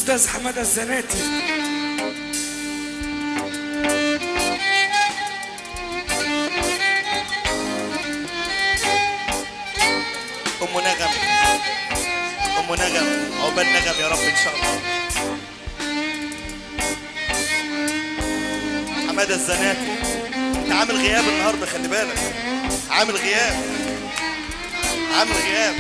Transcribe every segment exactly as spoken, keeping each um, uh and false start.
الاستاذ حماده الزناتي. ام نغم، ام نغم، عقبال نغم يا رب ان شاء الله. حماده الزناتي انت عامل غياب النهارده، خلي بالك، عامل غياب، عامل غياب.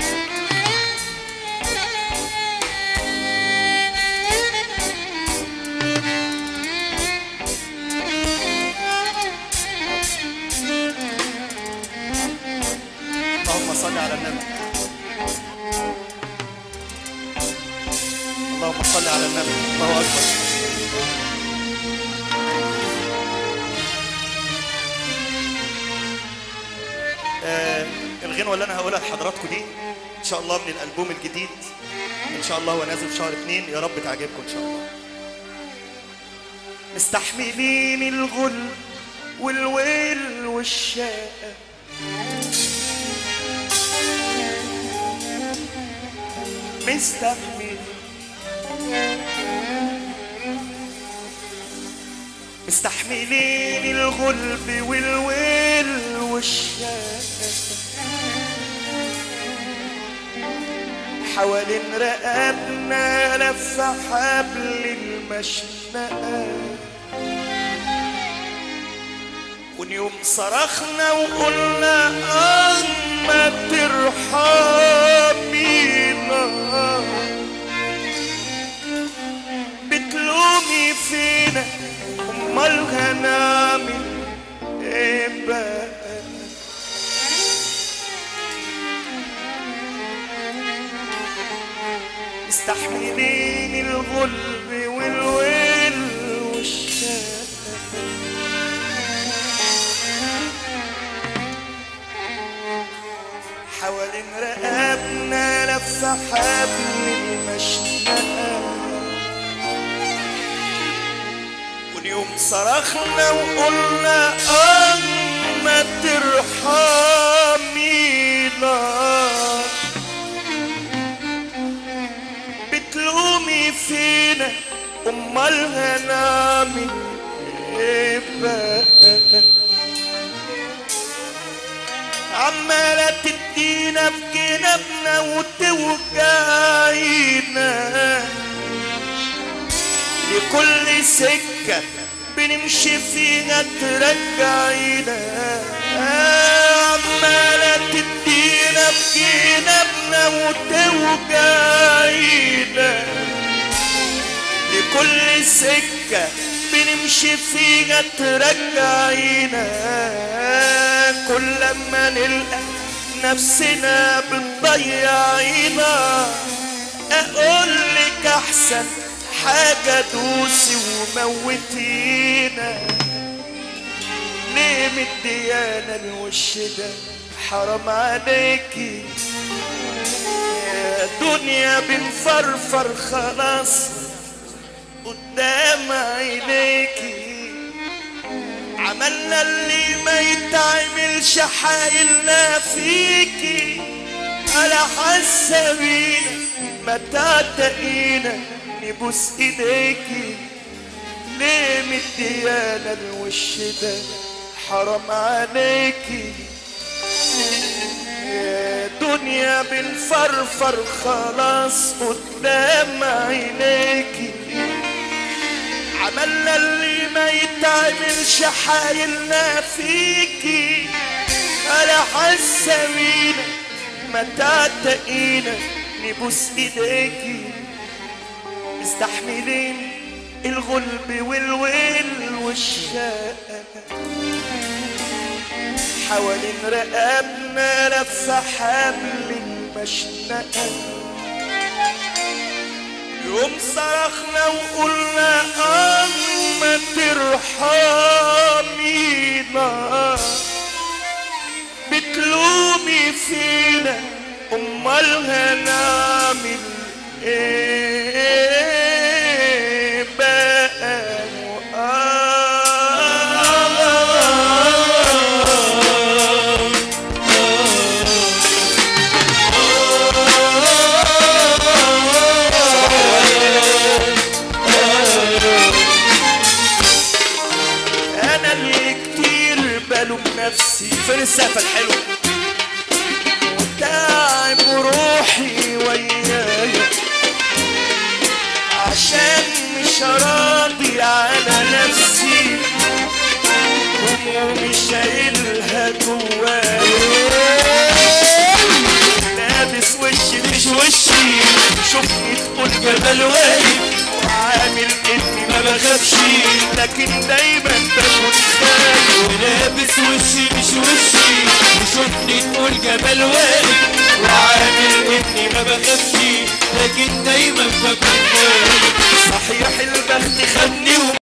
اللهم صل على النبي، اللهم صل على النبي، الله اكبر. آه الغنوه اللي انا هقولها لحضراتكم دي ان شاء الله من الالبوم الجديد ان شاء الله، هو نازل في شهر اتنين، يا رب تعجبكم ان شاء الله. مستحملين الغل والويل والشقة، مستحملين مستحملين الغلب والويل والشقة، حوالين رقبنا لف حبل المشنقة، ونيوم صرخنا وقلنا آه ما ترحمينا، بتلومي فينا امال هنعمل ايه بقى؟ مستحملين الغلب والويل والشقة، حوالين رقبنا لف حبل المشنقة، ونيوم صرخنا وقلنا آه ما ترحمينا، بتلومي فينا امال هنعمل ايه بقى؟ عمالة تدينا في جنبنا وتوجعينا، لكل سكة بنمشي فيها ترجعينا، عمالة تدينا في جنبنا وتوجعينا، لكل سكة بنمشي فيها ترجعينا، كل ما نلقى نفسنا بتضيعينا، اقولك احسن حاجة دوسي وموتينا، ليه مديانا الوش ده حرام عليكي يا دنيا، بنفرفر خلاص قدام عينيكي، عملنا اللي ما يتعملش حايلنا فيكي، على حسابينا ما تعتقينا نبوس ايديكي، ليه مديانا الوش ده حرام عليكي يا دنيا، بنفرفر خلاص قدام عينيكي، عملنا اللي ما يتعملش حايلنا فيكي، على حسابينا ما تعتقينا نبوس ايديكي، مستحملين الغلب والويل والشقة، حوالين رقبنا لف حبل المشنقة، يوم صرخنا وقلنا آه ما ترحمينا، بتلومي فينا امال هنعمل ايه بقى؟ باله بنفسي. فين السقفة الحلوة؟ تعب روحي ويايا عشان مش راضي على نفسي، همومي شايلها جوايا. لابس وشي مش وشي، شوفني تقول جبل واقف وعامل اني ما بخافش، لكن دايما بكون خايف. لابس وشي مش وشي، شوفني تقول جبل واقف وعامل اني ما بخافش، لكن دايما بكون خايف. صحيح البخت خدني